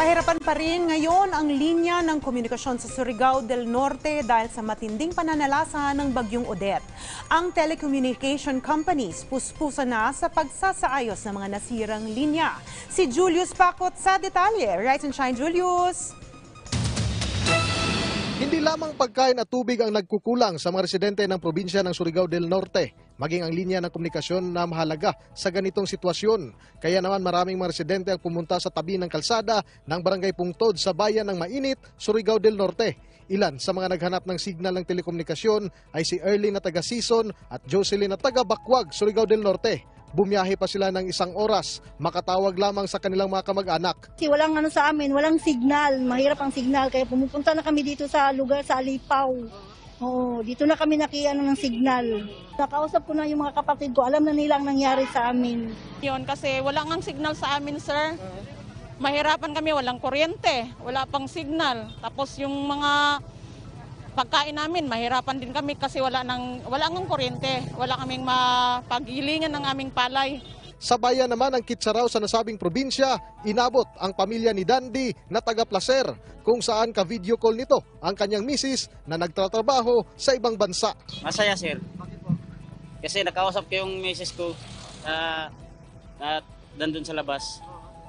Pahirapan pa rin ngayon ang linya ng komunikasyon sa Surigao del Norte dahil sa matinding pananalasa ng bagyong Odette. Ang telecommunication companies puspusan na sa pagsasaayos ng mga nasirang linya. Si Julius Pacot sa detalye. Rise and shine, Julius! Hindi lamang pagkain at tubig ang nagkukulang sa mga residente ng probinsya ng Surigao del Norte, maging ang linya ng komunikasyon na mahalaga sa ganitong sitwasyon. Kaya naman maraming mga residente ang pumunta sa tabi ng kalsada ng Barangay Pungtod sa bayan ng Mainit, Surigao del Norte. Ilan sa mga naghanap ng signal ng telekomunikasyon ay si Early na taga Sison at Jocelyn na taga Bakwag, Surigao del Norte. Bumiyahe pa sila ng 1 oras, makatawag lamang sa kanilang mga kamag-anak. Kasi walang sa amin, walang signal, mahirap ang signal, kaya pumupunta na kami dito sa lugar sa Alipaw. Oo, dito na kami ng signal. Nakausap ko na yung mga kapatid ko, alam na nilang nangyari sa amin. Yun, kasi wala ngang signal sa amin, sir. Mahirapan kami, walang kuryente, wala pang signal. Tapos yung mga pagkain namin, mahirapan din kami kasi wala ngang kuryente. Wala kaming mapagilingan ng aming palay. Sa bayan naman ng Kitsaraw sa nasabing probinsya, inabot ang pamilya ni Dandy na taga Placer, kung saan ka-video call nito ang kanyang misis na nagtatrabaho sa ibang bansa. Masaya, sir. Kasi nakausap ko yung misis ko na nandun sa labas.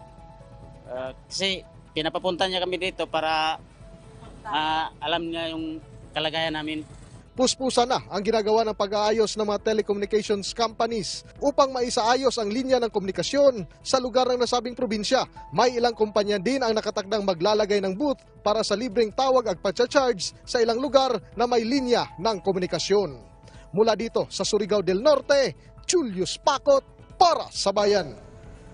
Kasi pinapapunta niya kami dito para alam niya yung kalagayan namin. Puspusan na ang ginagawa ng pag-aayos ng mga telecommunications companies upang maisaayos ang linya ng komunikasyon sa lugar ng nasabing probinsya. May ilang kumpanya din ang nakatakdang maglalagay ng booth para sa libreng tawag at pagcha-charge sa ilang lugar na may linya ng komunikasyon. Mula dito sa Surigao del Norte, Julius Pacot para sa Bayan.